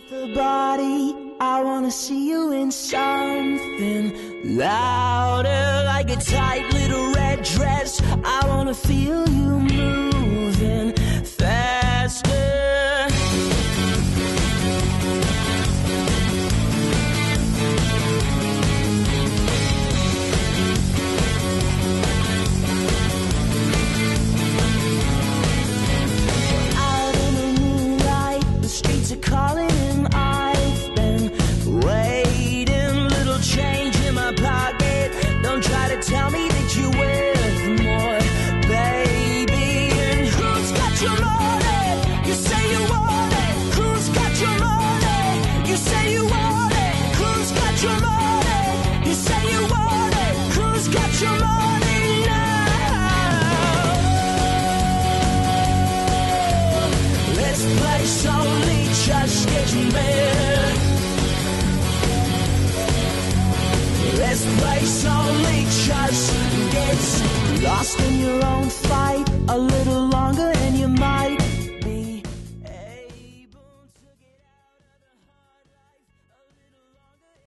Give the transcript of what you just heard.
The body, I wanna see you in something louder, like a tight little red dress. I wanna feel you moving faster. Out in the moonlight, the streets are calling. Tell me that you're worth more, baby. And who's got your money? You say you want it. Who's got your money? You say you want it. Who's got your money? You say you want it. Who's got your money now? This place only just gets better. This place only just gets lost in your own fight a little longer, and you might